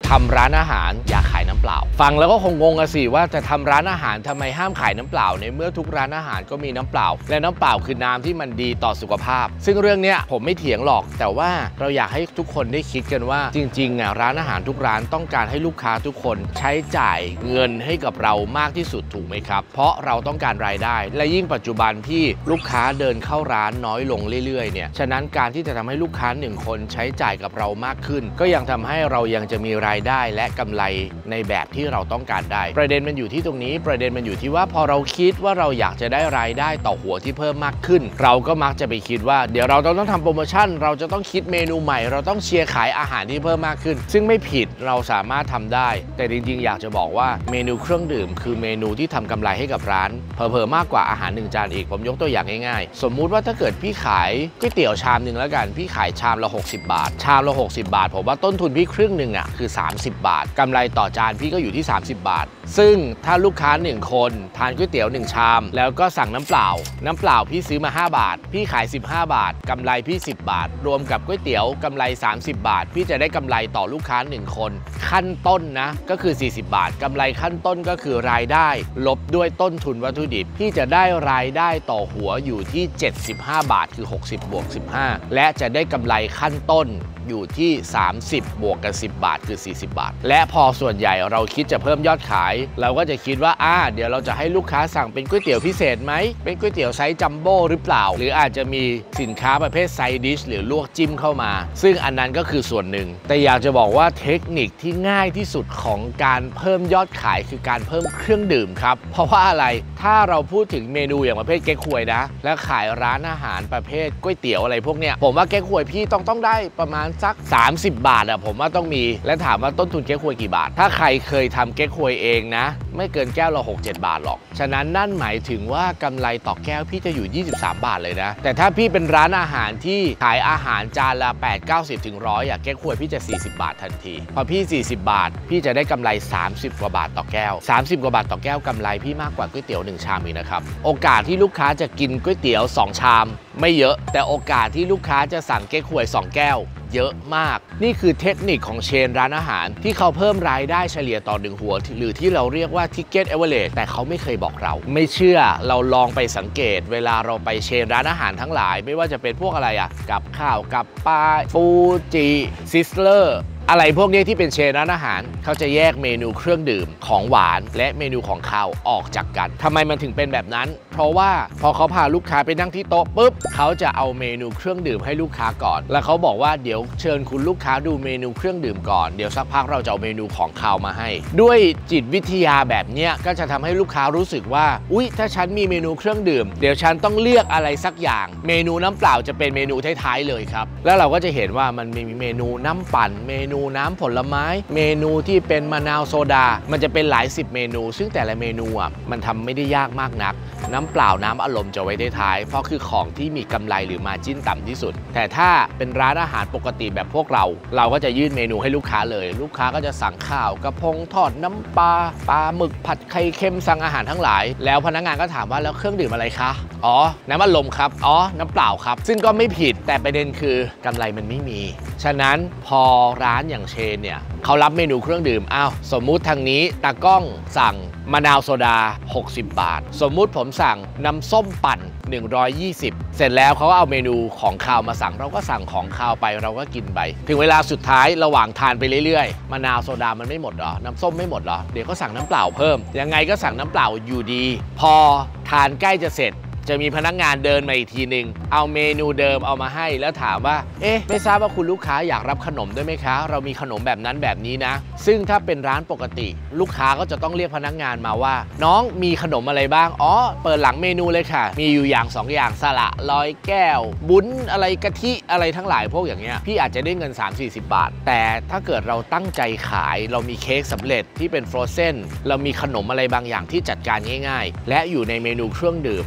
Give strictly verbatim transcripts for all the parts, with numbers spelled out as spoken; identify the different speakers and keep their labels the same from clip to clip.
Speaker 1: ทำร้านอาหารอย่าขายน้ำเปล่าฟังแล้วก็คงงงอะสิว่าจะทำร้านอาหารทำไมห้ามขายน้ำเปล่าในเมื่อทุกร้านอาหารก็มีน้ำเปล่าและน้ำเปล่าคือน้ำที่มันดีต่อสุขภาพซึ่งเรื่องนี้ผมไม่เถียงหรอกแต่ว่าเราอยากให้ทุกคนได้คิดกันว่าจริงๆอะร้านอาหารทุกร้านต้องการให้ลูกค้าทุกคนใช้จ่ายเงินให้กับเรามากที่สุดถูกไหมครับเพราะเราต้องการรายได้และยิ่งปัจจุบันที่ลูกค้าเดินเข้าร้านน้อยลงเรื่อยๆเนี่ยฉะนั้นการที่จะทำให้ลูกค้าหนึ่งคนใช้จ่ายกับเรามากขึ้นก็ยังทำให้เรายังจะมีรายได้และกำไรในแบบที่เราต้องการได้ประเด็นมันอยู่ที่ตรงนี้ประเด็นมันอยู่ที่ว่าพอเราคิดว่าเราอยากจะได้รายได้ต่อหัวที่เพิ่มมากขึ้นเราก็มักจะไปคิดว่าเดี๋ยวเราต้องทำโปรโมชั่นเราจะต้องคิดเมนูใหม่เราต้องเชียร์ขายอาหารที่เพิ่มมากขึ้นซึ่งไม่ผิดเราสามารถทำได้แต่จริงๆอยากจะบอกว่าเมนูเครื่องดื่มคือเมนูที่ทำกำไรให้กับร้านเผลอๆมากกว่าอาหารหนึ่งจานอีกผมยกตัวอย่างง่ายๆสมมุติว่าถ้าเกิดพี่ขายก๋วยเตี๋ยวชามหนึ่งแล้วกันพี่ขายชามละหกสิบบาทชามละหกสิบบาทผมว่าต้นทุนพี่ครึ่งหนึ่งอ่ะคือสามสิบบาทกำไรต่อจานพี่ก็อยู่ที่สามสิบบาทซึ่งถ้าลูกค้าหนึ่งคนทานก๋วยเตี๋ยวหนึ่งชามแล้วก็สั่งน้ำเปล่าน้ำเปล่าพี่ซื้อมาห้าบาทพี่ขายสิบห้าบาทกำไรพี่สิบบาทรวมกับก๋วยเตี๋ยวกำไรสามสิบบาทพี่จะได้กำไรต่อลูกค้าหนึ่งคนขั้นต้นนะก็คือสี่สิบบาทกำไรขั้นต้นก็คือรายได้ลบด้วยต้นทุนวัตถุดิบพี่จะได้รายได้ต่อหัวอยู่ที่เจ็ดสิบห้าบาทคือหกสิบบวกสิบห้าและจะได้กำไรขั้นต้นอยู่ที่สามสิบบวกกับสิบบาทคือสี่สิบบาทและพอส่วนใหญ่เราคิดจะเพิ่มยอดขายเราก็จะคิดว่าอ่าเดี๋ยวเราจะให้ลูกค้าสั่งเป็นก๋วยเตี๋ยวพิเศษไหมเป็นก๋วยเตี๋ยวไซส์จัมโบ้หรือเปล่าหรืออาจจะมีสินค้าประเภทไซด์ดิชหรือลวกจิ้มเข้ามาซึ่งอันนั้นก็คือส่วนหนึ่งแต่อยากจะบอกว่าเทคนิคที่ง่ายที่สุดของการเพิ่มยอดขายคือการเพิ่มเครื่องดื่มครับเพราะว่าอะไรถ้าเราพูดถึงเมนูอย่างประเภทเก๊กฮวยนะและขายร้านอาหารประเภทก๋วยเตี๋ยวอะไรพวกเนี้ยผมว่าเก๊กฮวยพี่ต้องต้องได้ประมาณสักสามสิบบาทอะผมว่าต้องมีและถามว่าต้นทุนเก๊กฮวยกี่บาทถ้าใครเคยทำเก๊กฮวยเองนะไม่เกินแก้วละหกเจ็ดบาทหรอกฉะนั้นนั่นหมายถึงว่ากำไรต่อแก้วพี่จะอยู่ยี่สิบสามบาทเลยนะแต่ถ้าพี่เป็นร้านอาหารที่ขายอาหารจานละแปด เก้าสิบถึงหนึ่งร้อยอะเก๊กฮวยพี่จะสี่สิบบาททันทีพอพี่สี่สิบบาทพี่จะได้กำไรสามสิบกว่าบาทต่อแก้วสามสิบกว่าบาทต่อแก้วกำไรพี่มากกว่าก๋วยเตี๋ยวหนึ่งชามอีกนะครับโอกาสที่ลูกค้าจะกินก๋วยเตี๋ยวสองชามไม่เยอะแต่โอกาสที่ลูกค้าจะสั่งเก๊กฮวยสองแก้วเยอะมากนี่คือเทคนิคของเชนร้านอาหารที่เขาเพิ่มรายได้เฉลี่ยต่อหนึ่งหัวหรือที่เราเรียกว่า Ticket Average แต่เขาไม่เคยบอกเราไม่เชื่อเราลองไปสังเกตเวลาเราไปเชนร้านอาหารทั้งหลายไม่ว่าจะเป็นพวกอะไรอ่ะกับข้าวกับปลาฟูจิซิสเลอร์อะไรพวกนี้ที่เป็นเชนร้านอาหารเขาจะแยกเมนูเครื่องดื่มของหวานและเมนูของคาวออกจากกันทำไมมันถึงเป็นแบบนั้นเพราะว่าพอเขาพาลูกค้าไปนั่งที่โต๊ะปุ๊บเขาจะเอาเมนูเครื่องดื่มให้ลูกค้าก่อนแล้วเขาบอกว่าเดี๋ยวเชิญคุณลูกค้าดูเมนูเครื่องดื่มก่อนเดี๋ยวสักพักเราจะเอาเมนูของคาวมาให้ด้วยจิตวิทยาแบบนี้ก็จะทำให้ลูกค้ารู้สึกว่าอุ๊ยถ้าฉันมีเมนูเครื่องดื่มเดี๋ยวฉันต้องเลือกอะไรสักอย่างเมนูน้ำเปล่าจะเป็นเมนูท้ายๆเลยครับแล้วเราก็จะเห็นว่ามันมีเมนูน้ำปั่นเมนูน้ำผลไม้เมนูที่เป็นมะนาวโซดามันจะเป็นหลายสิบเมนูซึ่งแต่ละเมนูอ่ะมันทำไม่ได้ยากมากนักน้ำเปล่าน้ำอารมณ์จะไว้ได้ท้ายเพราะคือของที่มีกำไรหรือมาร์จิ้นต่ำที่สุดแต่ถ้าเป็นร้านอาหารปกติแบบพวกเราเราก็จะยื่นเมนูให้ลูกค้าเลยลูกค้าก็จะสั่งข้าวกระพงทอดน้ำปลาปลาหมึกผัดไข่เค็มสั่งอาหารทั้งหลายแล้วพนักงานก็ถามว่าแล้วเครื่องดื่มอะไรคะอ๋อน้ำอารมณ์ครับอ๋อน้ำเปล่าครับซึ่งก็ไม่ผิดแต่ประเด็นคือกำไรมันไม่มีฉะนั้นพอร้านอย่างเชนเนี่ยเขารับเมนูเครื่องดื่มอ้าวสมมุติทางนี้ตากล้องสั่งมะนาวโซดาหกสิบบาทสมมุติผมสั่งน้ำส้มปั่นหนึ่งร้อยยี่สิบเสร็จแล้วเขาก็เอาเมนูของคาวมาสั่งเราก็สั่งของคาวไปเราก็กินไปถึงเวลาสุดท้ายระหว่างทานไปเรื่อยๆมะนาวโซดามันไม่หมดหรอน้ำส้มไม่หมดหรอเดี๋ยวก็สั่งน้ำเปล่าเพิ่มยังไงก็สั่งน้ำเปล่าอยู่ดีพอทานใกล้จะเสร็จจะมีพนักงานเดินมาอีกทีหนึ่งเอาเมนูเดิมเอามาให้แล้วถามว่าเอ๊ะไม่ทราบว่าคุณลูกค้าอยากรับขนมด้วยไหมคะเรามีขนมแบบนั้นแบบนี้นะซึ่งถ้าเป็นร้านปกติลูกค้าก็จะต้องเรียกพนักงานมาว่าน้องมีขนมอะไรบ้างอ๋อเปิดหลังเมนูเลยค่ะมีอยู่อย่างสองอย่างสละร้อยแก้วบุ้นอะไรกะทิอะไรทั้งหลายพวกอย่างเงี้ยพี่อาจจะได้เงิน สามถึงสี่สิบบาทแต่ถ้าเกิดเราตั้งใจขายเรามีเค้กสำเร็จที่เป็นฟรอเซนเรามีขนมอะไรบางอย่างที่จัดการง่ายๆและอยู่ในเมนูเครื่องดื่มเอ้ยเดี๋ยว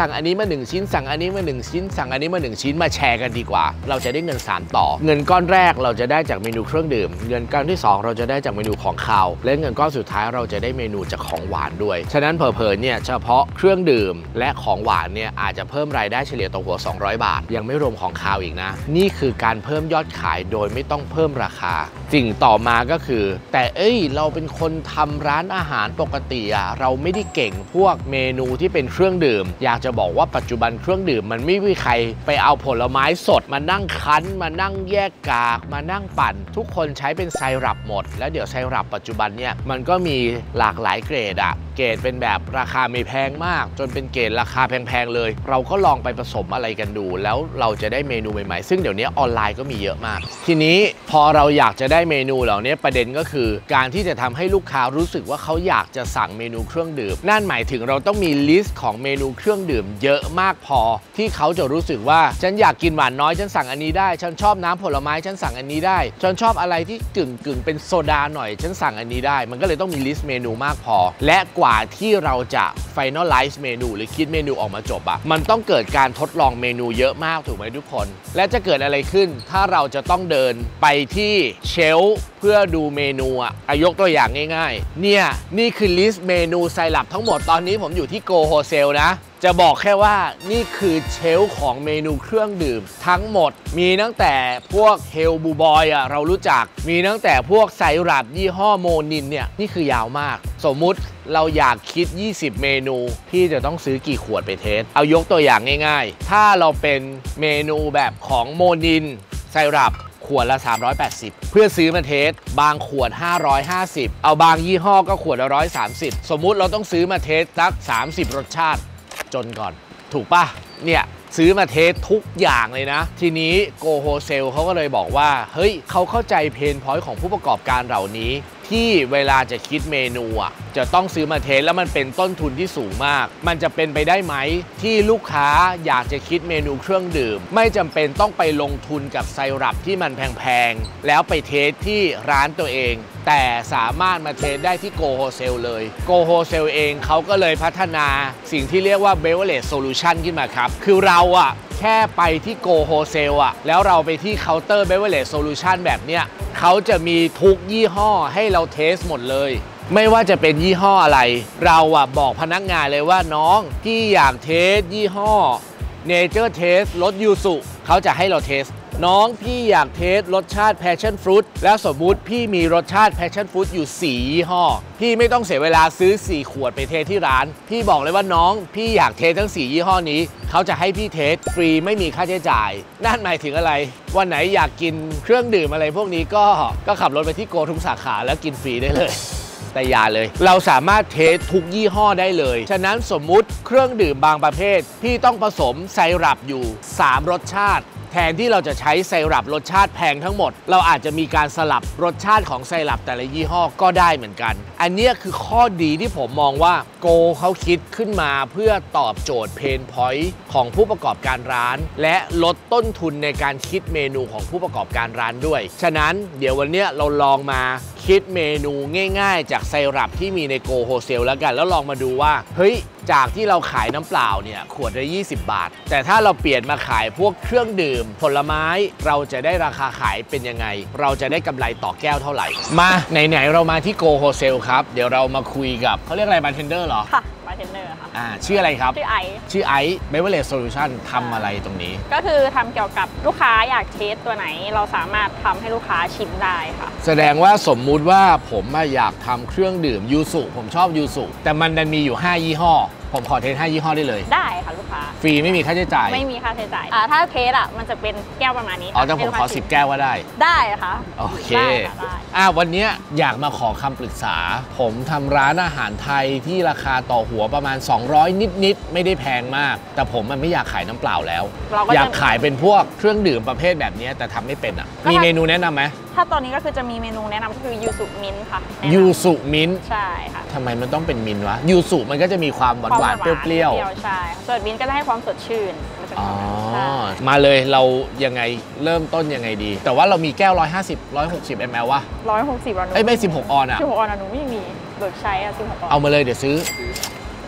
Speaker 1: สั่งอันนี้มาหนึ่งชิ้นสั่งอันนี้มาหนึ่งชิ้นสั่งอันนี้มาหนึ่งชิ้นมาแชร์กันดีกว่าเราจะได้เงินสามต่อเงินก้อนแรกเราจะได้จากเมนูเครื่องดื่มเงินก้อนที่สองเราจะได้จากเมนูของคาวและเงินก้อนสุดท้ายเราจะได้เมนูจากของหวานด้วยฉะนั้นเผลอๆเนี่ยเฉพาะเครื่องดื่มและของหวานเนี่ยอาจจะเพิ่มรายได้เฉลี่ยต่อหัวสองร้อยบาทยังไม่รวมของคาวอีกนะนี่คือการเพิ่มยอดขายโดยไม่ต้องเพิ่มราคาสิ่งต่อมาก็คือแต่เอ้ยเราเป็นคนทำร้านอาหารปกติอะเราไม่ได้เก่งพวกเมนูที่เป็นเครื่องดื่มอยากจะบอกว่าปัจจุบันเครื่องดื่มมันไม่มีใครไปเอาผลไม้สดมานั่งคั้นมานั่งแยกกากมานั่งปั่นทุกคนใช้เป็นไซรัปหมดแล้วเดี๋ยวไซรัปปัจจุบันเนี่ยมันก็มีหลากหลายเกรดอะเกรดเป็นแบบราคาไม่แพงมากจนเป็นเกรดราคาแพงๆเลยเราก็ลองไปผสมอะไรกันดูแล้วเราจะได้เมนูใหม่ๆซึ่งเดี๋ยวนี้ออนไลน์ก็มีเยอะมากทีนี้พอเราอยากจะได้เมนูเหล่านี้ประเด็นก็คือการที่จะทำให้ลูกค้ารู้สึกว่าเขาอยากจะสั่งเมนูเครื่องดื่มนั่นหมายถึงเราต้องมีลิสต์ของเมนูเครื่องดื่มเยอะมากพอที่เขาจะรู้สึกว่าฉันอยากกินหวานน้อยฉันสั่งอันนี้ได้ฉันชอบน้ำผลไม้ฉันสั่งอันนี้ได้ฉันชอบอะไรที่กึ่งกึ่งเป็นโซดาหน่อยฉันสั่งอันนี้ได้มันก็เลยต้องมีลิสต์เมนูมากพอและกว่าที่เราจะ finalize เมนูหรือคิดเมนูออกมาจบอะมันต้องเกิดการทดลองเมนูเยอะมากถูกไหมทุกคนและจะเกิดอะไรขึ้นถ้าเราจะต้องเดินไปที่เชลฟ์เพื่อดูเมนูอะยกตัวอย่างง่ายๆเนี่ยนี่คือลิสต์เมนูไซรัปทั้งหมดตอนนี้ผมอยู่ที่ Go Wholesale นะจะบอกแค่ว่านี่คือเชลฟ์ของเมนูเครื่องดื่มทั้งหมดมีตั้งแต่พวกเฮลบูบอยอะเรารู้จักมีตั้งแต่พวกไซรัปยี่ห้อโมนินเนี่ยนี่คือยาวมากสมมุติเราอยากคิดยี่สิบเมนูพี่จะต้องซื้อกี่ขวดไปเทสเอายกตัวอย่างง่ายๆถ้าเราเป็นเมนูแบบของโมนินไซรัปขวดละสามร้อยแปดสิบเพื่อซื้อมาเทสบางขวดห้าร้อยห้าสิบเอาบางยี่ห้อก็ขวดละหนึ่งร้อยสามสิบสมมุติเราต้องซื้อมาเทสสักสามสิบรสชาติจนก่อนถูกปะเนี่ยซื้อมาเทสทุกอย่างเลยนะทีนี้ Go Wholesale เขาก็เลยบอกว่าเฮ้ยเขาเข้าใจเพนพอยต์ของผู้ประกอบการเหล่านี้ที่เวลาจะคิดเมนูอ่ะจะต้องซื้อมาเทสแล้วมันเป็นต้นทุนที่สูงมากมันจะเป็นไปได้ไหมที่ลูกค้าอยากจะคิดเมนูเครื่องดื่มไม่จำเป็นต้องไปลงทุนกับไซรัปที่มันแพงๆแล้วไปเทสที่ร้านตัวเองแต่สามารถมาเทสได้ที่ Go Wholesale เลย Go Wholesale เองเขาก็เลยพัฒนาสิ่งที่เรียกว่า Beverage Solution ขึ้นมาครับคือเราอ่ะแค่ไปที่ Go Wholesale อ่ะแล้วเราไปที่เคาน์เตอร์ Beverage Solution แบบเนี้ยเขาจะมีทุกยี่ห้อให้เราเทสหมดเลยไม่ว่าจะเป็นยี่ห้ออะไรเราอ่ะบอกพนักงานเลยว่าน้องพี่อยากเทสยี่ห้อ Nature Taste รสยูสุเขาจะให้เราเทสน้องพี่อยากเทสรสชาติ Passion Fruit แล้วสมมุติพี่มีรสชาติ Passion Fruit อยู่สี่ยี่ห้อพี่ไม่ต้องเสียเวลาซื้อสี่ขวดไปเทสที่ร้านพี่บอกเลยว่าน้องพี่อยากเทสทั้งสี่ยี่ห้อนี้เขาจะให้พี่เทสฟรีไม่มีค่าใช้จ่ายนั่นหมายถึงอะไรวันไหนอยากกินเครื่องดื่มอะไรพวกนี้ก็ก็ขับรถไปที่โกทุกสาขาแล้วกินฟรีได้เลยแต่อย่าเลยเราสามารถเทสทุกยี่ห้อได้เลยฉะนั้นสมมุติเครื่องดื่มบางประเภทพี่ต้องผสมไซรัปอยู่สามรสชาติแทนที่เราจะใช้ไซรัปรสชาติแพงทั้งหมดเราอาจจะมีการสลับรสชาติของไซรัปแต่ละยี่ห้อก็ได้เหมือนกันอันนี้คือข้อดีที่ผมมองว่าโกเขาคิดขึ้นมาเพื่อตอบโจทย์เพนพอยต์ของผู้ประกอบการร้านและลดต้นทุนในการคิดเมนูของผู้ประกอบการร้านด้วยฉะนั้นเดี๋ยววันนี้เราลองมาคิดเมนูง่ายๆจากไซรัปที่มีใน Go Wholesale แล้วกันแล้วลองมาดูว่าเฮ้ยจากที่เราขายน้ำเปล่าเนี่ยขวดละยี่สิบบาทแต่ถ้าเราเปลี่ยนมาขายพวกเครื่องดื่มผลไม้เราจะได้ราคาขายเป็นยังไงเราจะได้กำไรต่อแก้วเท่าไหร่มาไหนๆเรามาที่ Go Wholesale ครับเดี๋ยวเรามาคุยกับเขาเรียกอะไรบาร์เทนเดอร์เหรอ
Speaker 2: ค่ะบาร์เทนเดอร์ค่ะ
Speaker 1: อ่าชื่ออะไรครับ
Speaker 2: ชื่อไอซ์
Speaker 1: ชื่อไอซ์ Beverage Solution ทำอะไรตรงนี้
Speaker 2: ก็คือทำเกี่ยวกับลูกค้าอยากเทสตัวไหนเราสามารถทำให้ลูกค้าชิมได้ค่ะ
Speaker 1: แสดงว่าสมมุติว่าผมอยากทำเครื่องดื่มยูสุผมชอบยูสุแต่มันดันมีอยู่ห้ายี่ห้อผมขอเทสห้ายี่ห้อได้เลย
Speaker 2: ได้ค่ะลูกค้า
Speaker 1: ฟรีไม่มีค่าใช้จ่าย
Speaker 2: ไม่มีค่าใช้จ่ายอ่าถ้าเทสอ่ะมันจะเป็นแก้วประมาณนี้
Speaker 1: อ๋อแต่ผมขอสิบแก้วว่าได้
Speaker 2: ได้ค่ะ
Speaker 1: โอเคอ่าวันนี้อยากมาขอคำปรึกษาผมทำร้านอาหารไทยที่ราคาต่อหัวประมาณสองร้อยนิดๆไม่ได้แพงมากแต่ผมมันไม่อยากขายน้ำเปล่าแล้วอยากขายเป็นพวกเครื่องดื่มประเภทแบบนี้แต่ทำไม่เป็นอ่ะมีเมนูแนะนำไหม
Speaker 2: ถ้าตอนนี้ก็คือจะมีเมนูแนะนำก็คือยูสุมิ้นค่ะ
Speaker 1: ยูสุมิ้น
Speaker 2: ใช่ค่ะ
Speaker 1: ทำไมมันต้องเป็นมิ้นวะยูสุมันก็จะมีความหวานหวานเปรี้ยว
Speaker 2: ๆใช่ส่วนมิ้นก็จะให้ความสดชื่น
Speaker 1: อ๋อมาเลยเรายังไงเริ่มต้นยังไงดีแต่ว่าเรามีแก้วหนึ่งร้อยห้าสิบ หนึ่งร้อยหกสิบ มล วะ
Speaker 2: หนึ่งร้อยหกสิบ
Speaker 1: เอ้ยไม่สิบหกออนอ่ะ
Speaker 2: สิบหกออนอ่ะหนูไม่มีเบิกใช้อ่ะสิบหกออน
Speaker 1: เอามาเลยเดี๋ยวซื้อ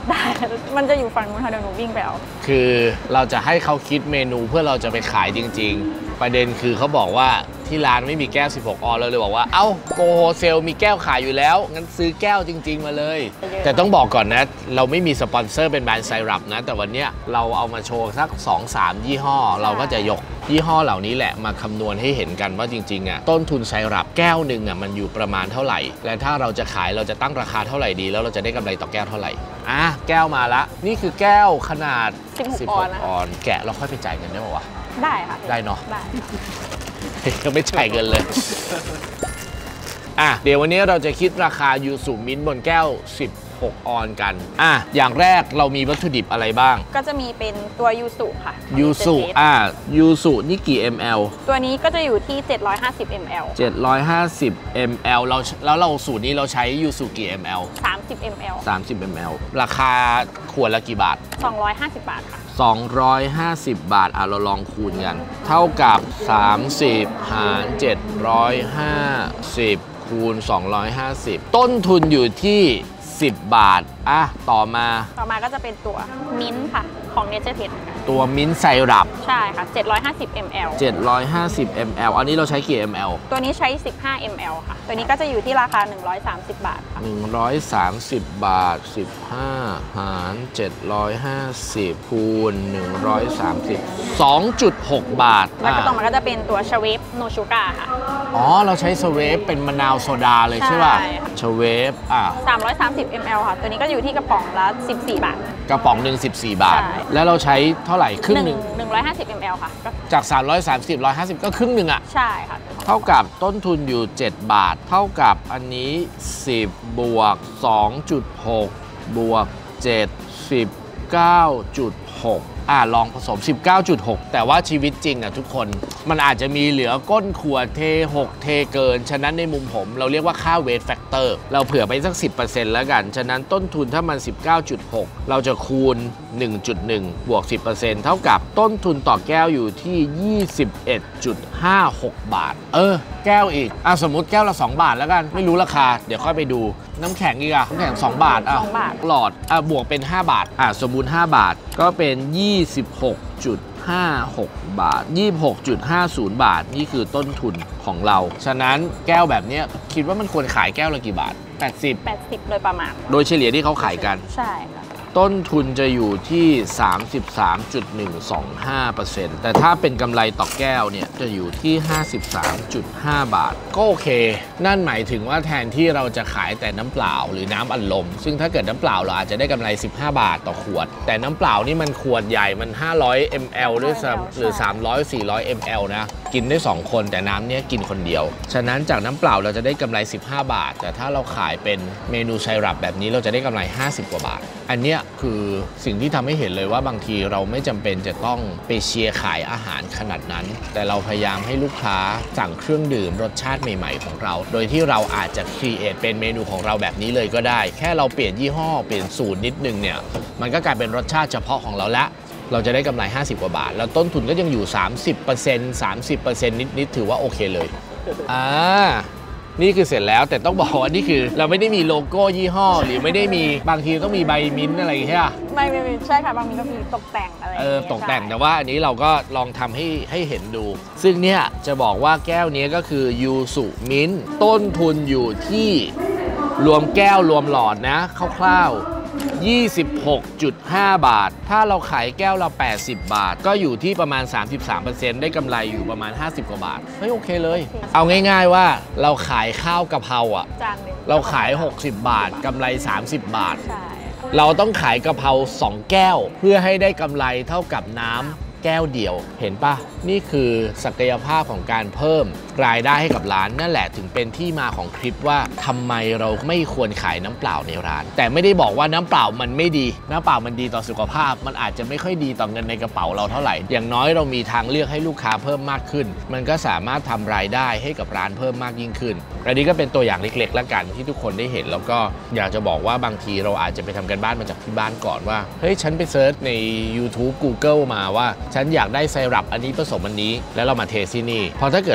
Speaker 2: ได้มันจะอยู่ฝั่งนู้นค่ะเดี๋ยวหนูวิ่งไปเอา
Speaker 1: คือเราจะให้เขาคิดเมนูเพื่อเราจะไปขายจริงๆประเด็นคือเขาบอกว่าที่ร้านไม่มีแก้วสิบหกออนเราเลยบอกว่าเอ้าโกโฮเซลมีแก้วขายอยู่แล้วงั้นซื้อแก้วจริงๆมาเลยแต่ต้องบอกก่อนนะเราไม่มีสปอนเซอร์เป็นแบรนด์ไซรัปนะแต่วันนี้เราเอามาโชว์สัก สองสาม ยี่ห้อเราก็จะยกยี่ห้อเหล่านี้แหละมาคำนวณให้เห็นกันว่าจริงๆอ่ะต้นทุนไซรัปแก้วหนึ่งอ่ะมันอยู่ประมาณเท่าไหร่และถ้าเราจะขายเราจะตั้งราคาเท่าไหร่ดีแล้วเราจะได้กำไรต่อแก้วเท่าไหร่อ่ะแก้วมาละนี่คือแก้วขนาด
Speaker 2: สิบหกออนนะ
Speaker 1: แกะเราค่อยไปจ่ายเงินได้ป่าวะ
Speaker 2: ได้ค่ะ
Speaker 1: ได้เนาะ
Speaker 2: ได้
Speaker 1: ก็ไม่จ่ายเงินเลยอ่ะเดี๋ยววันนี้เราจะคิดราคายูสุมิ้นท์บนแก้วสิบหกออนกันอ่ะอย่างแรกเรามีวัตถุดิบอะไรบ้าง
Speaker 2: ก็จะมีเป็นตัวยูสุค่ะ
Speaker 1: ยูสุอ่ะยูสุนี่กี่ มล
Speaker 2: ตัวนี้ก็จะอยู่ที่เจ็ดร้อยห้าสิบ มล
Speaker 1: เจ็ดร้อยห้าสิบ มล เราแล้วเราสูตรนี้เราใช้ยูสุกี่ มล
Speaker 2: สามสิบ มล
Speaker 1: สามสิบ มล ราคาขวดละกี่บาท
Speaker 2: สองร้อยห้าสิบบาทค่ะ
Speaker 1: สองร้อยห้าสิบบาทอ่ะเราลองคูณกันเท่ากับสามสิบหารเจ็ดร้อยห้าสิบคูณสองร้อยห้าสิบต้นทุนอยู่ที่สิบบาทอ่ะต่อมา
Speaker 2: ต่อมาก็จะเป็นตัวมิ้นท์ค่ะของเนเจอร์เพชร
Speaker 1: ตัวมิ้นท์ไซรัป
Speaker 2: ใช่ค่ะเจ็ดร้อยห้าสิบ มล
Speaker 1: เจ็ดร้อยห้าสิบ มล อันนี้เราใช้กี่ มล
Speaker 2: ตัวนี้ใช้สิบห้า มล ค่ะตัวนี้ก็จะอยู่ที่ราคาหนึ่งร้อยสามสิบบาทค่ะ
Speaker 1: หนึ่งร้อยสามสิบบาทสิบห้าหารเจ็ดร้อยห้าสิบคูณหนึ่งร้อยสามสิบ สองจุดหกบาท
Speaker 2: แล้วก็ต่อมาก็จะเป็นตัวชเวฟโนชูการ์ค่ะ
Speaker 1: อ๋อเราใช้ชเวฟเป็นมะนาวโซดาเลยใช่ป่ะชเวฟอ่ะ
Speaker 2: สามร้อยสามสิบ มล ค่ะตัวนี้ก็อยู่ที่กระป๋องละสิบสี่บาท
Speaker 1: กระป๋องหนึ่งสิบสี่บาทแล้วเราใช้เท่าไหร่ครึ่งหนึ่ง
Speaker 2: หนึ่งร้อยห้าสิบ มล ค่ะ
Speaker 1: จากสามร้อยสามสิบ หนึ่งร้อยห้าสิบก็ครึ่งหนึ่งอ่ะ
Speaker 2: ใช่ค่ะ
Speaker 1: เท่ากับต้นทุนอยู่เจ็ดบาทเท่ากับอันนี้สิบบวก สองจุดหก บวกเจ็ด สิบเก้าจุดหกอ่าลองผสม สิบเก้าจุดหก แต่ว่าชีวิตจริงอ่ะทุกคนมันอาจจะมีเหลือก้นขวดเทหกเทเกินฉะนั้นในมุมผมเราเรียกว่าค่าเวทแฟกเตอร์เราเผื่อไปสัก สิบเปอร์เซ็นต์ แล้วกันฉะนั้นต้นทุนถ้ามัน สิบเก้าจุดหก เราจะคูณ หนึ่งจุดหนึ่ง บวก สิบเปอร์เซ็นต์ เท่ากับต้นทุนต่อแก้วอยู่ที่ ยี่สิบเอ็ดจุดห้าหก บาทเออแก้วอีกอ่ะสมมุติแก้วละสองบาทแล้วกันไม่รู้ราคาเดี๋ยวค่อยไปดูน้ำแข็งอีกอ่ะน้ำแข็งสองบาทอ่ะหลอดอ่ะบวกเป็นห้าบาทอ่ะสมมุติห้าบาทก็เป็นยี่สิบหกจุดห้าหก บาท ยี่สิบหกจุดห้าศูนย์ บาทนี่คือต้นทุนของเราฉะนั้นแก้วแบบนี้คิดว่ามันควรขายแก้วละกี่บาทแปดสิบ
Speaker 2: แปดสิบโดยประมาณ
Speaker 1: โดยเฉลี่ยที่เขาขายกัน
Speaker 2: ใช่ค่ะ
Speaker 1: ต้นทุนจะอยู่ที่ สามสิบสามจุดหนึ่งสองห้าเปอร์เซ็นต์ แต่ถ้าเป็นกำไรต่อแก้วเนี่ยจะอยู่ที่ ห้าสิบสามจุดห้า บาทก็โอเคนั่นหมายถึงว่าแทนที่เราจะขายแต่น้ำเปล่าหรือน้ำอัดลมซึ่งถ้าเกิดน้ำเปล่าเราอาจจะได้กำไรสิบห้าบาทต่อขวดแต่น้ำเปล่านี่มันขวดใหญ่มันห้าร้อย มล ด้วยซ้ำหรือสามร้อย สี่ร้อย มล นะกินได้สองคนแต่น้ำเนี้ยกินคนเดียวฉะนั้นจากน้ำเปล่าเราจะได้กำไรสิบห้าบาทแต่ถ้าเราขายเป็นเมนูไซรัปแบบนี้เราจะได้กำไรห้าสิบกว่าบาทอันเนี้ยคือสิ่งที่ทำให้เห็นเลยว่าบางทีเราไม่จำเป็นจะต้องไปเชียร์ขายอาหารขนาดนั้นแต่เราพยายามให้ลูกค้าสั่งเครื่องดื่มรสชาติใหม่ๆของเราโดยที่เราอาจจะครีเอทเป็นเมนูของเราแบบนี้เลยก็ได้แค่เราเปลี่ยนยี่ห้อเปลี่ยนสูตรนิดนึงเนี่ยมันก็กลายเป็นรสชาติเฉพาะของเราละเราจะได้กำไรห้าสิบกว่าบาทแล้วต้นทุนก็ยังอยู่ สามสิบเปอร์เซ็นต์ สามสิบเปอร์เซ็นต์ นิดๆถือว่าโอเคเลยอ่านี่คือเสร็จแล้วแต่ต้องบอกว่านี่คือเราไม่ได้มีโลโก้ยี่ห้อหรือไม่ได้มีบางทีต้องมีใบมิ้นท์อะไรใช่ไหม
Speaker 2: ไม่ไม่ใช่ค่ะบางทีก็มีตกแต่งอะไร
Speaker 1: เออตกแต่งแต่ว่าอันนี้เราก็ลองทำให้ให้เห็นดูซึ่งเนี่ยจะบอกว่าแก้วนี้ก็คือยูสุมิ้นท์ต้นทุนอยู่ที่รวมแก้วรวมหลอดนะคร่าวๆ ยี่สิบหกจุดห้า บาทถ้าเราขายแก้วละแปดสิบบาทก็อยู่ที่ประมาณ สามสิบสามเปอร์เซ็นต์ ได้กำไรอยู่ประมาณห้าสิบกว่าบาทเฮ้ยโอเคเลยเอาง่ายๆว่าเราขายข้าวกะเพราอ่ะ
Speaker 2: จานนึง
Speaker 1: เราขายหกสิบบาทกำไรสามสิบบาทเราต้องขายกะเพราสองแก้วเพื่อให้ได้กำไรเท่ากับน้ำแก้วเดียวเห็นปะนี่คือศักยภาพของการเพิ่มรายได้ให้กับร้านนั่นแหละถึงเป็นที่มาของคลิปว่าทำไมเราไม่ควรขายน้ำเปล่าในร้านแต่ไม่ได้บอกว่าน้ำเปล่ามันไม่ดีน้ำเปล่ามันดีต่อสุขภาพมันอาจจะไม่ค่อยดีต่อเงินในกระเป๋าเราเท่าไหร่อย่างน้อยเรามีทางเลือกให้ลูกค้าเพิ่มมากขึ้นมันก็สามารถทำรายได้ให้กับร้านเพิ่มมากยิ่งขึ้นอันนี้ก็เป็นตัวอย่างเล็กๆแล้วกันที่ทุกคนได้เห็นแล้วก็อยากจะบอกว่าบางทีเราอาจจะไปทำกันบ้านมาจากที่บ้านก่อนว่าเฮ้ยฉันไปเซิร์ชใน YouTube Google มาว่าฉันอยากได้ไซรัปอันนี้ผสมอันนี้แล้วเรามาเทที่นี่พอถ้าเกิดเราต้องซื้อ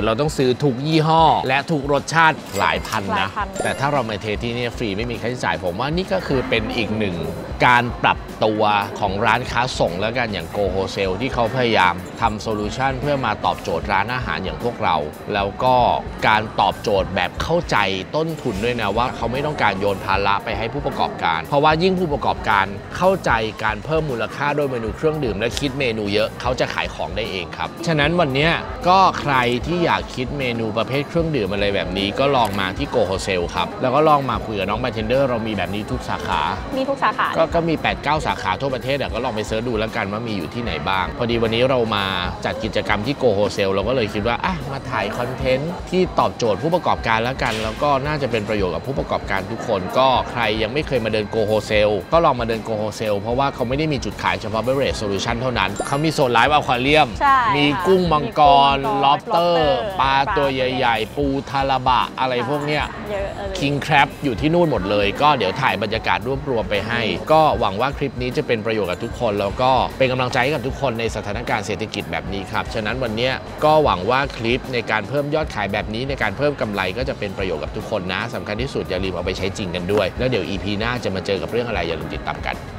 Speaker 1: อทุกยี่ห้อและทุกรสชาติหลายพัน
Speaker 2: หลา
Speaker 1: นะ
Speaker 2: ยพัน
Speaker 1: แต่ถ้าเรามาเทที่นี่ฟรีไม่มีค่าใช้จ่ายผมว่านี่ก็คือเป็นอีกหนึ่งการปรับตัวของร้านค้าส่งแล้วกันอย่างโกโฮเซลที่เขาพยายามทำโซลูชันเพื่อมาตอบโจทย์ร้านอาหารอย่างพวกเรา แล้วก็การตอบโจทย์แบบเข้าใจต้นทุนด้วยนะว่าเขาไม่ต้องการโยนภาระไปให้ผู้ประกอบการเพราะว่ายิ่งผู้ประกอบการเข้าใจการเพิ่มมูลค่าด้วยเมนูเครื่องดื่มและคิดเมนูเยอะเขาจะขายของได้เองครับฉะนั้นวันนี้ก็ใครที่อยากคิดเมนูประเภทเครื่องดื่มอะไรแบบนี้ก็ลองมาที่โกโฮเซลครับแล้วก็ลองมาคุยกับน้องบาร์เทนเดอร์เรามีแบบนี้ทุกสาขา
Speaker 2: มีทุกสาขา
Speaker 1: ก็ก็มี แปดเก้า สาขาทั่วประเทศก็ลองไปเสิร์ชดูแล้วกันว่ามีอยู่ที่ไหนบ้างพอดีวันนี้เรามาจัดกิจกรรมที่โกโฮเซลเราก็เลยคิดว่าอ่ะมาถ่ายคอนเทนต์ที่ตอบโจทย์ผู้ประกอบการแล้วกันแล้วก็น่าจะเป็นประโยชน์กับผู้ประกอบการทุกคนก็ใครยังไม่เคยมาเดินโกโฮเซลก็ลองมาเดินโกโฮเซลเพราะว่าเขาไม่ได้มีจุดขายเฉพาะ Beverage Solution เท่านั้นเขามีโซนไลฟ์อควาเรียมมีกุ้งมังกรล็อบสเตอร์ปลาตัวใหญ่ๆปูทาราบะอะไรพวกเนี้ยคิงแครบอยู่ที่นู่นหมดเลยก็เดี๋ยวถ่ายบรรยากาศรวบรวมไปให้ก็หวังว่าคลิปนี้จะเป็นประโยชน์กับทุกคนแล้วก็เป็นกำลังใจให้กับทุกคนในสถานการณ์เศรษฐกิจแบบนี้ครับฉะนั้นวันนี้ก็หวังว่าคลิปในการเพิ่มยอดขายแบบนี้ในการเพิ่มกำไรก็จะเป็นประโยชน์กับทุกคนนะสำคัญที่สุดอย่าลืมเอาไปใช้จริงกันด้วยแล้วเดี๋ยว อี พี หน้าจะมาเจอกับเรื่องอะไรอย่าลืมติดตามกัน